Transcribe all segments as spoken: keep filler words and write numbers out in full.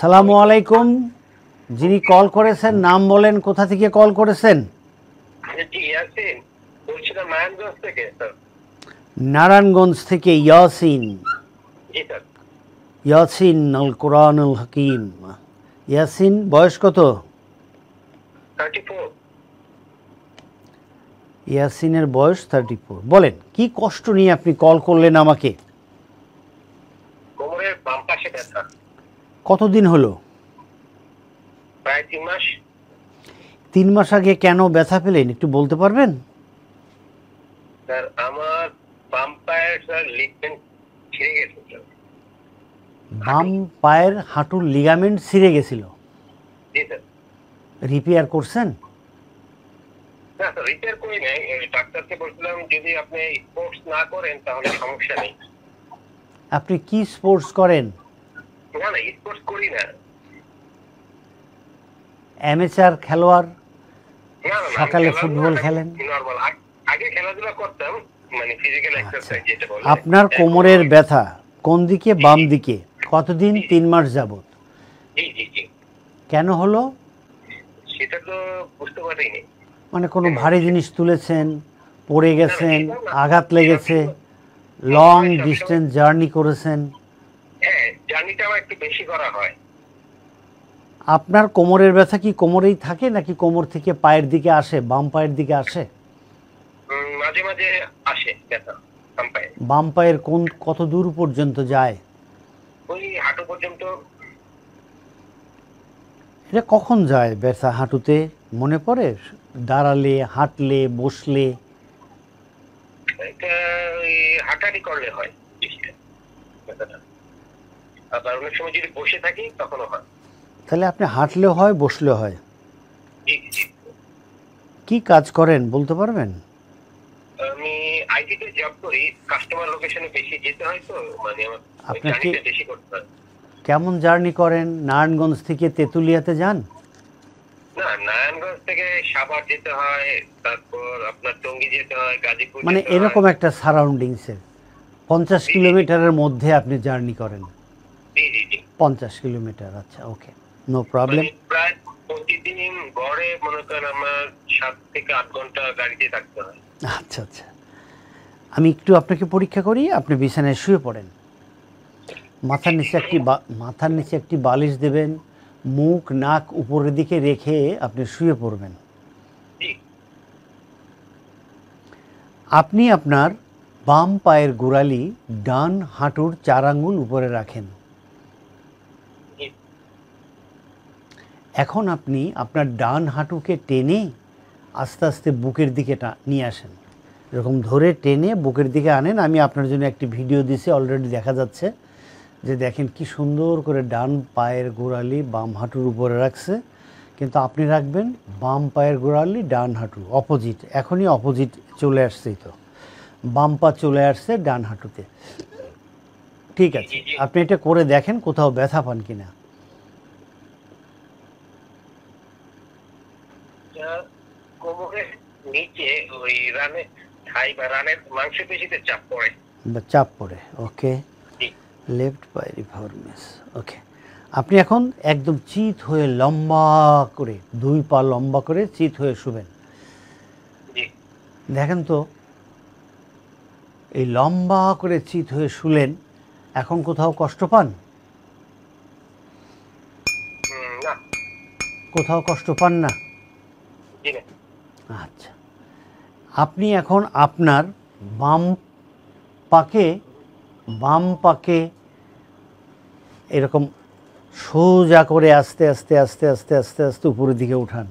আসসালামু আলাইকুম। যিনি কল করেছেন নাম বলেন, কোথা থেকে কল করেছেন? নারায়ণগঞ্জ থেকে ইয়াসিন। ইয়াসিন আল কোরআনুল হাকিম। ইয়াসিন, বয়স কত? ইয়াসিনের বয়স থার্টি ফোর। বলেন, কি কষ্ট নিয়ে আপনি কল করলেন আমাকে? কোমরের বাম পাশে ব্যথা। কতদিন হলো? প্রায় তিন মাস। তিন মাস আগে কেন ব্যথা পেলেন একটু বলতে পারবেন? স্যার, আমার বাম পায়ের স্যার লিগামেন্ট ছিঁড়ে গেছে। বাম পায়ের হাঁটুর লিগামেন্ট ছিঁড়ে গেছিল? জি স্যার। রিপেয়ার করছেন? না স্যার, রিপেয়ার করি নাই। ডাক্তারকে বলছিলাম যদি আপনি স্পোর্টস না করেন তাহলে সমস্যা নেই। আপনি কি স্পোর্টস করেন? না না, স্পোর্টস করি না। অ্যামেচার খেলোয়াড়? না না, সকালে ফুটবল খেলেন? নরমাল আগে খেলাধুলা করতাম, মানে ফিজিক্যাল এক্সারসাইজ যেটা বলে। আপনার কোমরের ব্যথা কোন দিকে? বাম দিকে। কতদিন? তিন মাস যাবত। জি জি জি। কেন হলো সেটা তো বুঝতে পারিনি। মানে কোনো ভারী জিনিস তুলেছেন, পড়ে গেছেন, আঘাত লেগেছে, লং ডিস্টেন্স জার্নি করেছেন? হ্যাঁ, জার্নিটা আমার একটু বেশি করা হয়। আপনার কোমরের ব্যথা কি কোমরেই থাকে নাকি কোমর থেকে পায়ের দিকে আসে, বাম পায়ের দিকে আসে? মাঝে মাঝে আসে ব্যথা বাম পায়ে। বাম পায়ের কোন কত দূর পর্যন্ত যায়? ওই হাঁটু পর্যন্ত। এটা কখন যায় ব্যথা হাঁটুতে? মনে পড়ে? দাঁড়ালে, হাঁটলে, বসলে? এটা ওই হাঁটাহাঁটি করলে হয় ব্যথাটা। আবার অনেক সময় যদি বসে থাকি তখনও হয়। তাহলে আপনি হাঁটলেও হয়, বসলেও হয়? জি জি। কি কাজ করেন বলতে পারবেন? আমি আইটিতে জব করি, কাস্টমার লোকেশনে বেশি যেতে হয় তো, মানে আমার আপনাকে জার্নিটা বেশি করতে হয়। কেমন জার্নি করেন? নারায়ণগঞ্জ থেকে তেঁতুলিয়াতে যান? না, নারায়ণগঞ্জ থেকে সাভার যেতে হয়, তারপর আপনার টঙ্গী যেতে হয়, গাজীপুর মানে যেতে হয়। এরকম একটা সারাউন্ডিংসে পঞ্চাশ কিলোমিটারের মধ্যে আপনি জার্নি করেন? জি জি জি। পঞ্চাশ কিলোমিটার, আচ্ছা, ওকে, নো প্রবলেম। মানে প্রায় প্রতিদিন গড়ে মনে করেন আমার সাত থেকে আট ঘন্টা গাড়িতে থাকতে হয়। আচ্ছা আচ্ছা, আমি একটু আপনাকে পরীক্ষা করি। আপনি বিছানায় শুয়ে পড়েন। মাথার নিচে একটি মাথার নিচে একটি বালিশ দেবেন, মুখ নাক উপরের দিকে রেখে আপনি শুয়ে পড়বেন। আপনি আপনার বাম পায়ের গোড়ালি ডান হাঁটুর চার আঙ্গুল উপরে রাখেন। এখন আপনি আপনার ডান হাঁটুকে টেনে আস্তে আস্তে বুকের দিকে নিয়ে আসেন। এরকম ধরে টেনে বুকের দিকে আনেন। আমি আপনার জন্য একটি ভিডিও দিছি, অলরেডি দেখা যাচ্ছে যে দেখেন কি সুন্দর করে ডান পায়ের গোড়ালি বাম হাঁটুর উপরে রাখছে, কিন্তু আপনি রাখবেন বাম পায়ের গোড়ালি ডান হাঁটু অপোজিট। এখনই অপোজিট চলে আসছেই তো, বাম পা চলে আসছে ডান হাঁটুতে। ঠিক আছে, আপনি এটা করে দেখেন কোথাও ব্যথা পান কিনা। কোমরের নিচে ওই রানে থাই বা রানের মাংসপেশিতে চাপ পড়ে। চাপ পড়ে, ওকে। লেফট পাইরিফর্মিস, ওকে। আপনি এখন একদম চিত হয়ে লম্বা করে, দুই পা লম্বা করে চিত হয়ে শুবেন। দেখেন তো, এই লম্বা করে চিত হয়ে শুলেন, এখন কোথাও কষ্ট পান? না, কোথাও কষ্ট পান না? আচ্ছা, আপনি এখন আপনার বাম পাকে বাম পাকে এরকম সোজা করে আস্তে আস্তে আস্তে আস্তে আস্তে আস্তে উপরের দিকে উঠান।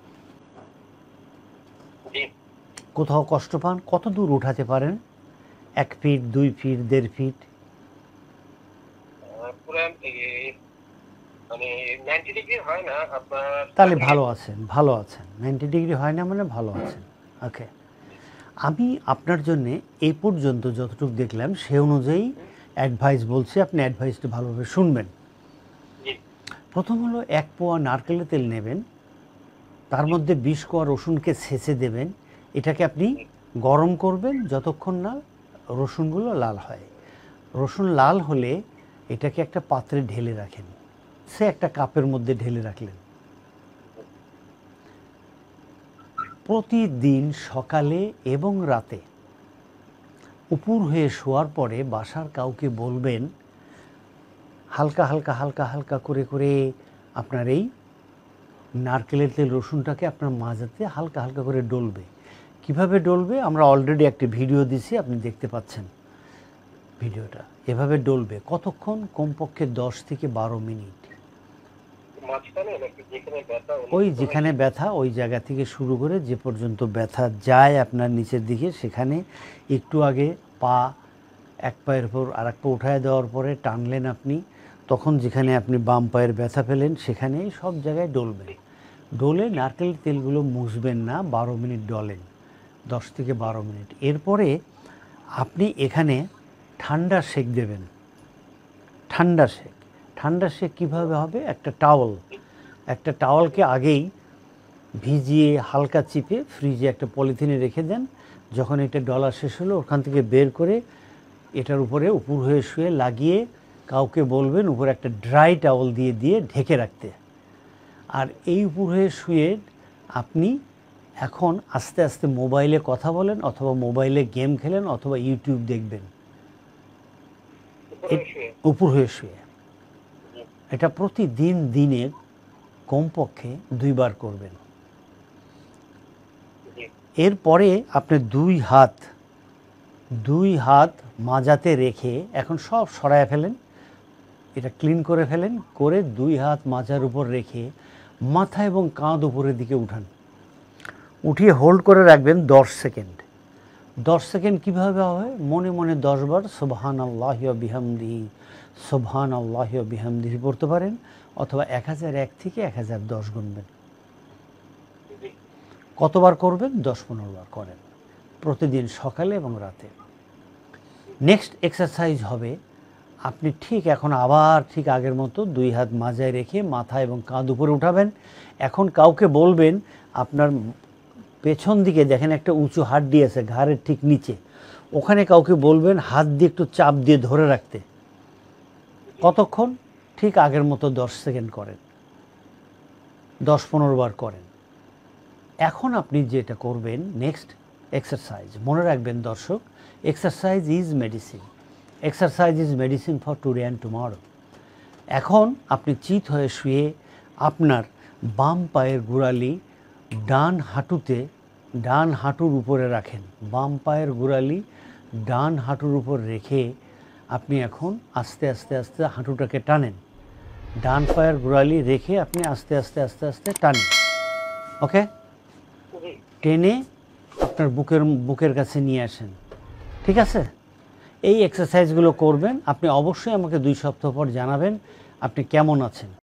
কোথাও কষ্ট পান? কত দূর উঠাতে পারেন? এক ফিট, দুই ফিট, দেড় ফিট? তাহলে ভালো আছেন, ভালো আছেন। নাইনটি ডিগ্রি হয় না মানে ভালো আছেন, ওকে। আমি আপনার জন্য এই পর্যন্ত যতটুকু দেখলাম সে অনুযায়ী অ্যাডভাইস বলছি, আপনি অ্যাডভাইসটা ভালোভাবে শুনবেন। প্রথম হলো, এক পোয়া নারকেলের তেল নেবেন, তার মধ্যে বিশ কোয়া রসুনকে ছেঁচে দেবেন। এটাকে আপনি গরম করবেন যতক্ষণ না রসুনগুলো লাল হয়। রসুন লাল হলে এটাকে একটা পাত্রে ঢেলে রাখেন। সে একটা কাপের মধ্যে ঢেলে রাখলেন। প্রতিদিন সকালে এবং রাতে উপুর হয়ে শোয়ার পরে বাসার কাউকে বলবেন হালকা হালকা হালকা হালকা করে করে আপনার এই নারকেলের তেল রসুনটাকে আপনার মাজাতে হালকা হালকা করে ডলবে। কিভাবে ডলবে আমরা অলরেডি একটি ভিডিও দিছি, আপনি দেখতে পাচ্ছেন ভিডিওটা। এভাবে ডলবে কতক্ষণ? কমপক্ষে দশ থেকে বারো মিনিট। ওই যেখানে ব্যথা ওই জায়গা থেকে শুরু করে যে পর্যন্ত ব্যথা যায় আপনার নিচের দিকে, সেখানে একটু আগে পা এক পায়ের উপর আর এক পা উঠায় দেওয়ার পরে টানলেন আপনি, তখন যেখানে আপনি বাম পায়ের ব্যথা পেলেন সেখানেই সব জায়গায় ডলবে। ডলে নারকেল তেলগুলো মুছবেন না, বারো মিনিট ডলেন, দশ থেকে বারো মিনিট। এরপরে আপনি এখানে ঠান্ডা সেক দেবেন। ঠান্ডা সেক ঠান্ডা সেক কীভাবে হবে? একটা টাওয়াল একটা টাওয়ালকে আগেই ভিজিয়ে হালকা চিপে ফ্রিজে একটা পলিথিনে রেখে দেন। যখন এটা ডলা শেষ হলো ওখান থেকে বের করে এটার উপরে উপুর হয়ে শুয়ে লাগিয়ে কাউকে বলবেন উপরে একটা ড্রাই টাওয়াল দিয়ে দিয়ে ঢেকে রাখতে। আর এই উপর হয়ে শুয়ে আপনি এখন আস্তে আস্তে মোবাইলে কথা বলেন অথবা মোবাইলে গেম খেলেন অথবা ইউটিউব দেখবেন উপর হয়ে শুয়ে। এটা প্রতিদিন দিনে কমপক্ষে দুইবার করবেন। এরপরে আপনি দুই হাত দুই হাত মাজাতে রেখে এখন সব সরায় ফেলেন, এটা ক্লিন করে ফেলেন, করে দুই হাত মাজার উপর রেখে মাথা এবং কাঁধ উপরের দিকে উঠান। উঠিয়ে হোল্ড করে রাখবেন দশ সেকেন্ড। দশ সেকেন্ড কীভাবে হবে? মনে মনে দশবার সুবহান আল্লাহি ওয়া বিহামদিহি সুবহান আল্লাহি ওয়া বিহামদিহি পড়তে পারেন, অথবা এক হাজার এক থেকে এক হাজার দশ গুনবেন। কতবার করবেন? দশ পনেরো বার করেন প্রতিদিন সকালে এবং রাতে। নেক্সট এক্সারসাইজ হবে আপনি ঠিক এখন আবার ঠিক আগের মতো দুই হাত মাজায় রেখে মাথা এবং কাঁধ উপরে উঠাবেন। এখন কাউকে বলবেন আপনার পেছন দিকে দেখেন একটা উঁচু হাড্ডি আছে ঘাড়ের ঠিক নিচে, ওখানে কাউকে বলবেন হাত দিয়ে একটু চাপ দিয়ে ধরে রাখতে। কতক্ষণ? ঠিক আগের মতো দশ সেকেন্ড করেন, দশ পনেরো বার করেন। এখন আপনি যেটা করবেন নেক্সট এক্সারসাইজ, মনে রাখবেন দর্শক, exercise is medicine, exercise is medicine for today and tomorrow. এখন আপনি চিত হয়ে শুয়ে আপনার বাম পায়ের গোড়ালি ডান হাঁটুতে ডান হাঁটুর উপরে রাখেন। বাম পায়ের গোড়ালি ডান হাঁটুর উপর রেখে আপনি এখন আস্তে আস্তে আস্তে হাঁটুটাকে টানেন। ডান পায়ের গোড়ালি রেখে আপনি আস্তে আস্তে আস্তে আস্তে টানেন। ওকে, টেনে আপনার বুকের বুকের কাছে নিয়ে আসেন। ঠিক আছে, এই এক্সারসাইজগুলো করবেন। আপনি অবশ্যই আমাকে দুই সপ্তাহ পর জানাবেন আপনি কেমন আছেন।